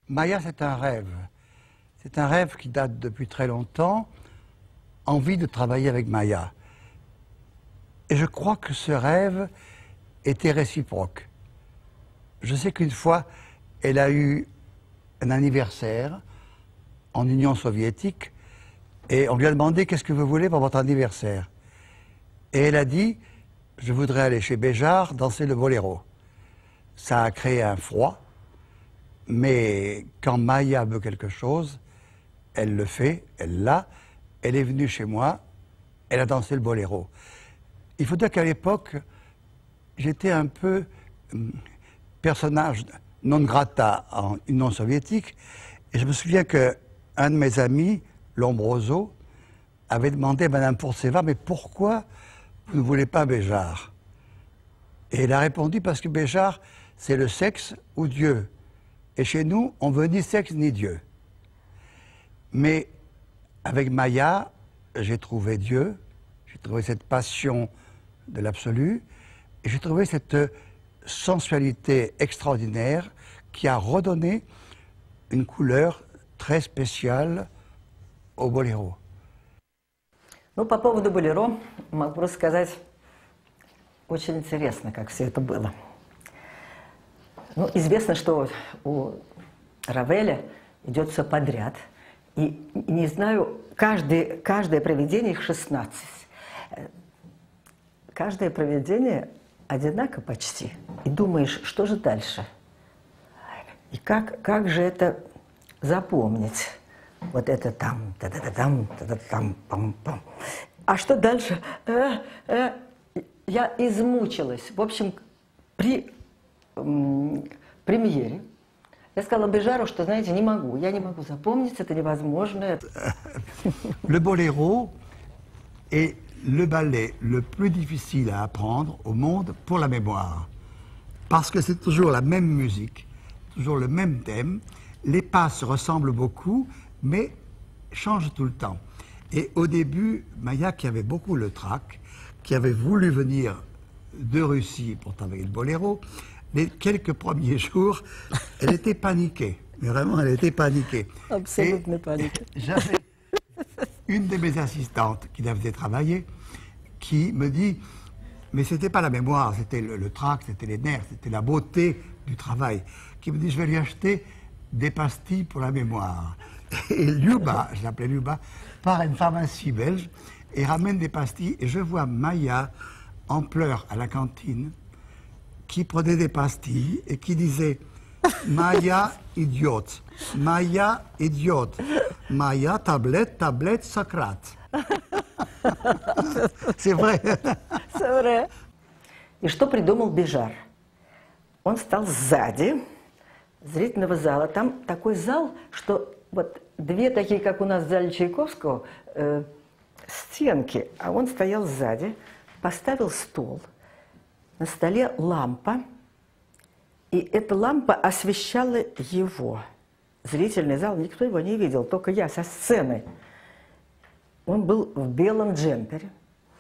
Maya, c'est un rêve. C'est un rêve qui date depuis très longtemps. Envie de travailler avec Maya. Et je crois que ce rêve était réciproque. Je sais qu'une fois, elle a eu un anniversaire en Union soviétique et on lui a demandé qu'est-ce que vous voulez pour votre anniversaire. Et elle a dit, je voudrais aller chez Béjart danser le boléro. Ça a créé un froid, mais quand Maya veut quelque chose, elle le fait, elle l'a, elle est venue chez moi, elle a dansé le boléro. Il faut dire qu'à l'époque, j'étais un peu personnage non grata en Union soviétique, et je me souviens qu'un de mes amis, Lombroso, avait demandé à Madame Pourceva, mais pourquoi vous ne voulez pas Béjart? Et elle a répondu, parce que Béjart, c'est le sexe ou Dieu. Et chez nous, on veut ni sexe ni Dieu. Mais avec Maya, j'ai trouvé Dieu, j'ai trouvé cette passion de l'absolu, et j'ai trouvé cette sensualité extraordinaire qui a redonné une couleur très spéciale au boléro. Ну, по поводу болеро могу рассказать очень интересно, как все это было. Ну, известно, что у Равеля идет все подряд. И не знаю, каждое проведение, их 16. Каждое проведение одинаково почти. И думаешь, что же дальше? И как же это запомнить? Вот это там, та-та-та-там, та-та-там, пам-пам. А что дальше? Я измучилась. В общем, при премьере я сказала Béjart, что, знаете, не могу. Я не могу запомнить, это невозможно. Le boléro est le ballet le plus difficile à apprendre au monde pour la mémoire. Parce que c'est toujours la même musique, toujours le même thème. Les pas se ressemblent beaucoup, mais changent tout le temps. Et au début, Maya, qui avait beaucoup le trac, qui avait voulu venir de Russie pour travailler le boléro, les quelques premiers jours, elle était paniquée. Mais vraiment, elle était paniquée. Absolument paniquée. J'avais une de mes assistantes qui la faisait travailler, qui me dit, mais c'était pas la mémoire, c'était le trac, c'était les nerfs, c'était la beauté du travail, qui me dit, je vais lui acheter des pastilles pour la mémoire. Et Lyuba, je l'appelais Lyuba, part à une pharmacie belge et ramène des pastilles. Et je vois Maya en pleurs à la cantine, qui prenait des pastilles et qui disait « Maya, idiote. Maya, idiote. Maya, tablette, tablette, Socrate. » C'est vrai. C'est vrai. И что придумал Béjart? Он стал сзади зрительного зала. Там такой зал, что вот две такие, как у нас в зале Чайковского, стенки, а он стоял сзади, поставил стол, на столе лампа, и эта лампа освещала его. Зрительный зал, никто его не видел, только я со сцены. Он был в белом джемпере,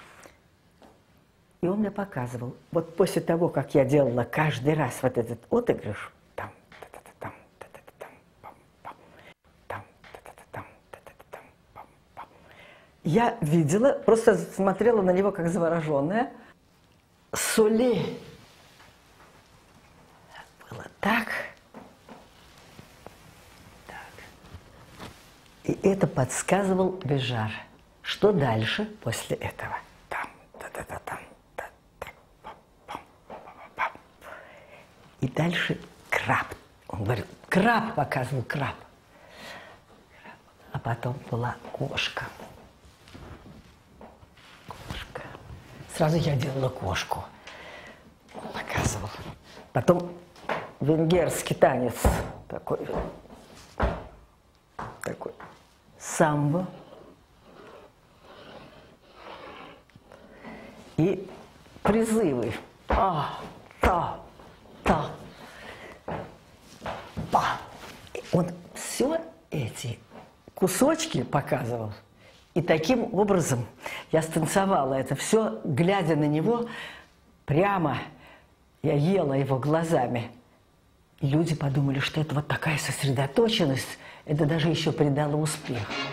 и он мне показывал. Вот после того, как я делала каждый раз вот этот отыгрыш, там, та-та-та-там, та-та-та-там, пам-пам, там, та-та-та-там, та-та-та-там, пам-пам. Я видела, просто смотрела на него как завороженная. Соли было так. И это подсказывал Béjart. Что дальше после этого? Там, та-та-та-там, та-та, пам-пам-пам-пам. И дальше краб. Он говорит, краб показывал, краб. А потом была кошка. Кошка. Сразу я делала кошку. Он показывал. Потом венгерский танец такой. Такой. Самбо. И призывы. Та, та, та, па. Он все эти кусочки показывал. И таким образом я станцевала это все, глядя на него прямо. Я ела его глазами. люди подумали, что это вот такая сосредоточенность, это даже еще придало успех.